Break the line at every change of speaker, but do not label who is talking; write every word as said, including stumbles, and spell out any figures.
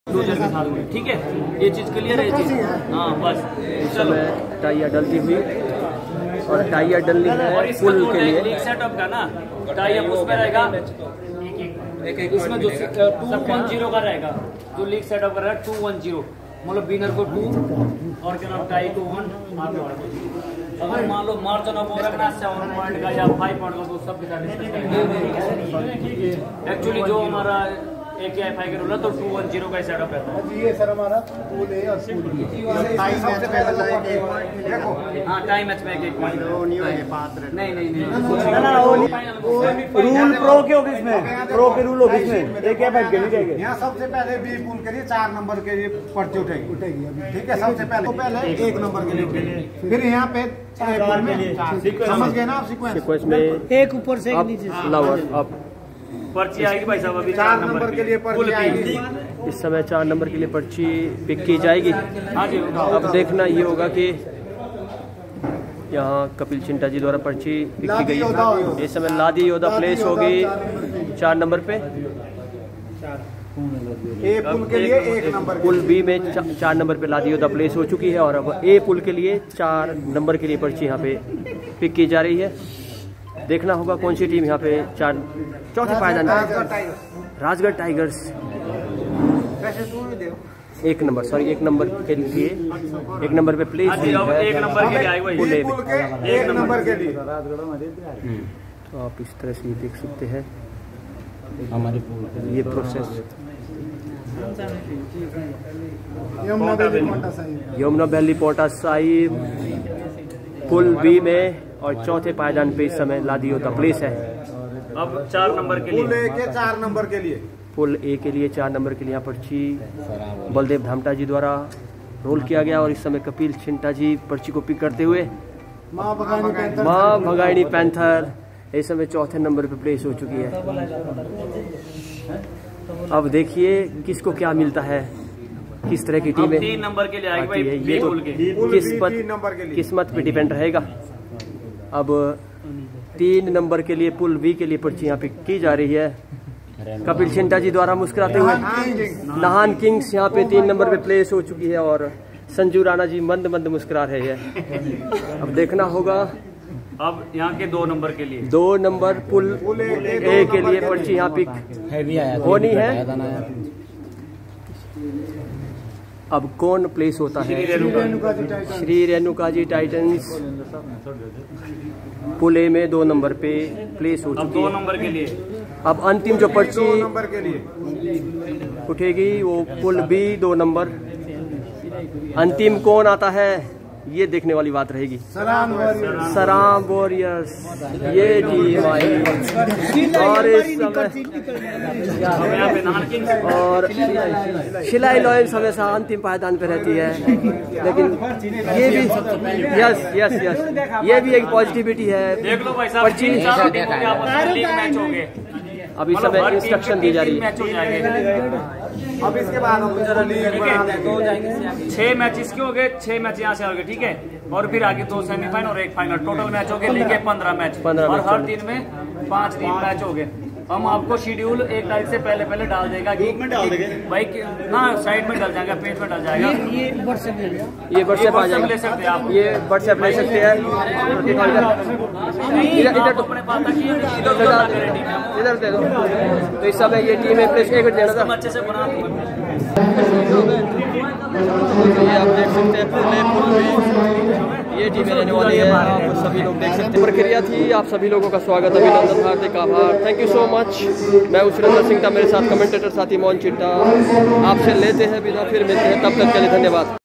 Dozer के साथ में, ठीक है, ये चीज क्लियर है, ये चीज। हाँ बस चलो।
टाइयां डलती हुई और टाइयां डलनी है पुल के लिए।
लीग सेटअप का ना टाइयां उसमें रहेगा, इसमें जो टू वन जीरो का रहेगा, जो लीग सेटअप का रहेगा टू वन जीरो, मतलब विनर को टू और क्या नाम टाई को वन। अगर मान लो मार्जिन ऑफ रखना सेवन पॉइंट का या फाइव पॉइंट का, तो सब एक्चुअली जो हमारा एक या फाइव का रूल है तो टू वन जीरो का सेटअप रहता है।
ये सर हमारा पूल ए और पूल बी।
हाँ टाइम मैच में एक एक पॉइंट नहीं नहीं नहीं
रूल प्रो के होगी इसमें, प्रो के रूल होगी इसमें, एक या फाइव के नहीं रहेंगे। यहाँ सबसे पहले बी पूल के लिए चार नंबर के लिए पर्ची उठेगी उठेगी अभी, ठीक है। सबसे पहले तो पहले एक नंबर के लिए उठेगी, फिर यहाँ पे समझ गए ना आप सीक्वेंस
में
एक ऊपर से नीचे
लवर अब
पर्ची आएगी भाई साहब। अभी
चार नंबर के लिए पर्ची आएगी,
इस समय चार नंबर के लिए पर्ची पिक की जाएगी।
हाँ जी।
अब देखना ये होगा कि यहाँ कपिल चिंटा जी द्वारा पर्ची पिक की गई है। इस समय लादी योदा प्लेस होगी चार नंबर पे।
ए पुल के लिए एक नंबर,
पुल बी में चा, चार नंबर पे लादी योदा प्लेस हो चुकी है और अब ए पुल के लिए चार नंबर के लिए पर्ची यहाँ पे पिक की जा रही है। देखना होगा कौन सी टीम यहाँ पे चार चौथे पायदान, राजगढ़ टाइगर्स एक नंबर सॉरी एक नंबर के लिए एक नंबर पे प्लेस
एक नंबर के लिए
पुल ए में
एक नंबर के लिए।
तो आप इस तरह से ये देख सकते हैं हमारे ये process. Yamuna valley Paonta Sahib pool B में और चौथे पायदान पे इस समय लादी योदा प्लेस है।
अब चार नंबर के लिए
पुल ए के चार नंबर के लिए
पुल ए के लिए चार नंबर के लिए यहाँ पर्ची बलदेव धामटा जी द्वारा रोल किया गया और इस समय कपिल चिंटा जी पर्ची को पिक करते हुए
माँ
भगाइनी पैंथर इस समय चौथे नंबर पे प्लेस हो चुकी है। अब देखिए किसको क्या मिलता है, किस तरह की टीम
तीन नंबर के लिए आएगी भाई,
ये तो किस्मत किस्मत पे डिपेंड रहेगा। अब तीन नंबर के लिए पुल बी के लिए पर्ची यहाँ पे की जा रही है। कपिल चिंटा जी द्वारा मुस्कुराते हुए नहान किंग्स यहाँ पे तीन नंबर पे प्लेस हो चुकी है और संजू राणा जी मंद मंद मुस्कुरा रहे हैं। अब देखना होगा
अब यहाँ के दो नंबर के लिए
दो नंबर पुल ए के लिए पर्ची यहाँ पिक होनी है। अब कौन प्लेस होता है? Shri Renuka ji titans pool A में दो नंबर पे प्लेस हो चुकी है।
दो नंबर के लिए
अब अंतिम जो पर्ची
नंबर के लिए
उठेगी वो पुल बी दो नंबर। अंतिम कौन आता है ये देखने वाली बात रहेगी।
सराम वॉरियर्स,
सराम वॉरियर्स ये टीम आई और इस समय और शिलाई लॉयंस हमेशा अंतिम पायदान पे रहती है, लेकिन ये भी यस यस यस ये भी एक पॉजिटिविटी है।
देख लो भाई साहब, तीन चार टीमों के आपस में लीग मैच हो गए।
अब इस समय इंस्ट्रक्शन दी जा रही है।
अब इसके बाद हम
छह मैच इसके हो गए, छह मैच यहाँ से हो गए, ठीक है। और फिर आगे दो सेमीफाइनल और एक फाइनल, टोटल मैच हो गए लीग के पंद्रह मैच और हर दिन में पांच दिन मैच हो गए। हम आपको शेड्यूल एक तारीख से पहले पहले डाल देगा कि भाई ना साइड में डल जाएगा, पेज में डल जाएगा। ये व्हाट्सएप
ये व्हाट्सएप आ जाएगा,
ले सकते हैं आप,
ये व्हाट्सएप ले सकते हैं। इधर इधर
अपने पास इधर
इधर दे दो। तो इस समय ये टीम है प्लेस एक देना था,
अच्छे से बना
ये आप देख सकते हैं पुल पुल में ये टीमें रहने वाली है। आप सभी लोग देख सकते हैं प्रक्रिया थी। आप सभी लोगों का स्वागत, अभिनंदन, हार्दिक आभार, थैंक यू सो मच। मैं सुरेंद्र सिंह था, मेरे साथ कमेंटेटर साथी मोहन चिंटा। आपसे लेते हैं बिना, फिर मिलते हैं, तब तक के लिए धन्यवाद।